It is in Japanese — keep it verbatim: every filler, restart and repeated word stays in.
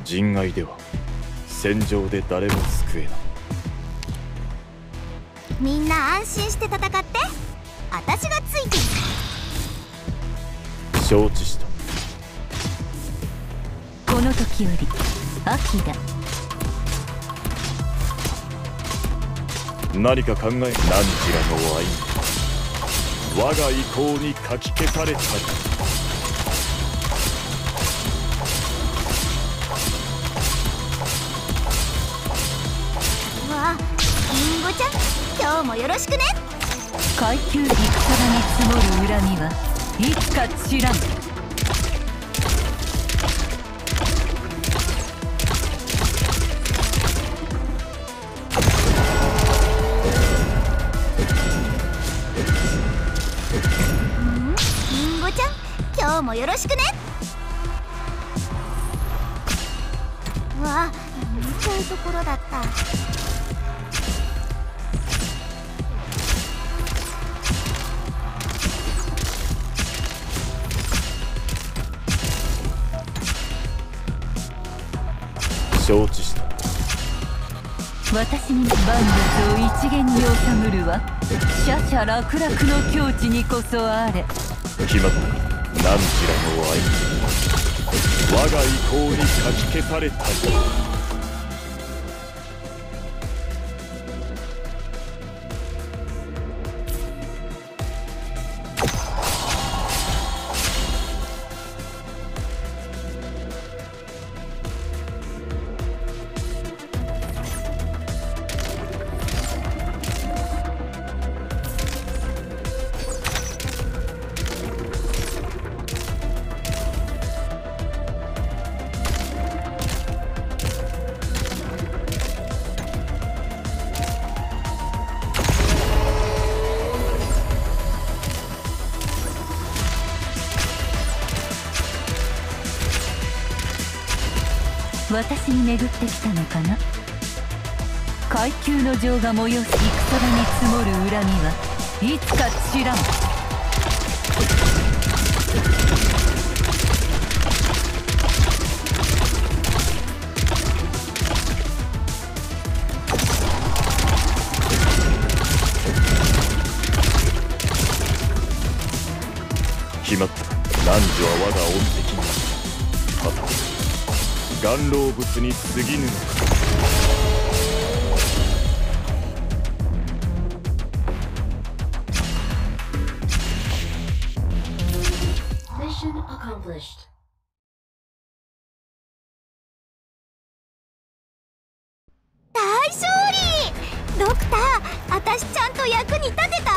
人外では戦場で誰も救えない。 みんな安心して戦って、私がついてる。 承知した。 この時より秋だ。 何か考え、何時らの愛に我が意向にかき消されたり。 うわ、りんごちゃん、今日もよろしくね。 階級戦場に積もる恨みはいつか散らん。 りんごちゃん、今日もよろしくね。うわ、見ちゃうところだった。 承知した。 私に万物を一元に収むるは奢々楽々の境地にこそあれ。 決まった。何時らの愛に我が意向にかき消されたり。 私に巡ってきたのかな。階級の情が催し戦場に積もる恨みはいつか散らん。 決まった。男女は我が恩敵になる。はた顔老物に過ぎぬのか。 大勝利！ドクター、私ちゃんと役に立てた。